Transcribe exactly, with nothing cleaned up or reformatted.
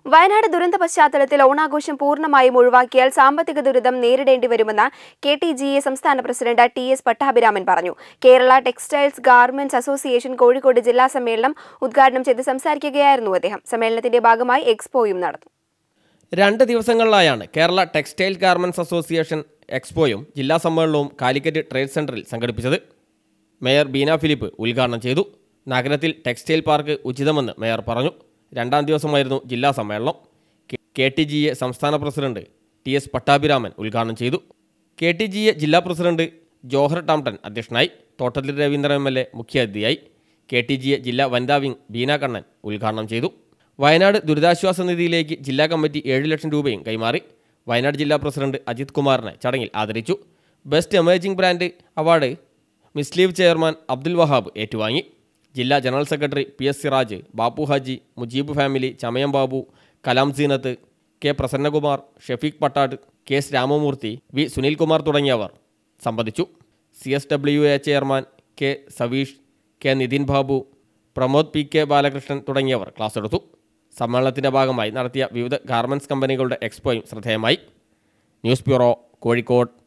വയനാട് ദുരന്ത പശ്ചാത്തലത്തിൽ ഓണാഘോഷം പൂർണ്ണമായും ഒഴിവാക്കിയാൽ സാമ്പത്തിക ദുരിതം നേരിടേണ്ടി വരുമെന്ന് കെ ടി ജി എ സംസ്ഥാന പ്രസിഡന്റ് ടി എസ് പട്ടാഭിരാമൻ പറഞ്ഞു. Kerala textiles garments association Kozhikode ജില്ലാ സമ്മേളനം ഉദ്ഘാടനം ചെയ്ത് സംസാരിക്കുകയായിരുന്നു അദ്ദേഹം. സമ്മേളനത്തിന്റെ ഭാഗമായി എക്സ്പോയും നടന്നു. രണ്ട് ദിവസങ്ങളിലായാണ് കേരള ടെക്സ്റ്റൈൽ ഗാർമെന്റ്സ് അസോസിയേഷൻ എക്സ്പോയും ജില്ലാ സമ്മേളനവും കാലിക്കറ്റ് ട്രേഡ് സെന്ററിൽ സംഘടിപ്പിച്ചത്. മേയർ ബീന ഫിലിപ്പ് ഉദ്ഘാടനം ചെയ്തു. നഗരത്തിൽ ടെക്സ്റ്റൈൽ പാർക്ക് ഉചിതമെന്ന് മേയർ പറഞ്ഞു. രണ്ടാം ദിവസമായിരുന്നു ജില്ലാ സമ്മേളനം. കെ ടി ജി എ സംസ്ഥാന പ്രസിഡന്റ് ടി എസ് പട്ടാഭിരാമൻ ഉദ്ഘാടനം ചെയ്തു. കെ ടി ജി എ ജില്ലാ പ്രസിഡന്റ് ജോഹർ ടാംടൺ അധ്യക്ഷനായി. Thottathil Raveendran M L A മുഖ്യാതിഥിയായി. കെ ടി ജി എ ജില്ലാ വനിതാ വിംഗ് ബീന കണ്ണൻ ഉദ്ഘാടനം ചെയ്തു. വയനാട് ദുരിതാശ്വാസ നിധിയിലേക്ക് ജില്ലാ കമ്മിറ്റി ഏഴ് ലക്ഷം രൂപയും കൈമാറി. വയനാട് ജില്ലാ പ്രസിഡന്റ് അജിത് കുമാറിനെ ചടങ്ങിൽ ആദരിച്ചു. Best emerging brand award Misleeve chairman Abdul Wahab ഏറ്റുവാങ്ങി. ജില്ലാ general secretary P S Siraj, Bappu Haji, Mujeeb family, Chamayam Babu, Kalam Seenath, K Prasannakumar, Shefeeq Pattad, K S Ramamoorthy, V Sunilkumar തുടങ്ങിയവർ സംബന്ധിച്ചു. C S W A chairman K Saveesh, K Nithin Babu, Pramod P K Balakrishnan തുടങ്ങിയവർ ക്ലാസ് എടുത്തു. സമ്മേളനത്തിൻ്റെ ഭാഗമായി നടത്തിയ വിവിധ ഗാർമെൻറ്റ്സ് കമ്പനികളുടെ എക്സ്പോയും ശ്രദ്ധേയമായി. News bureau, Kozhikode.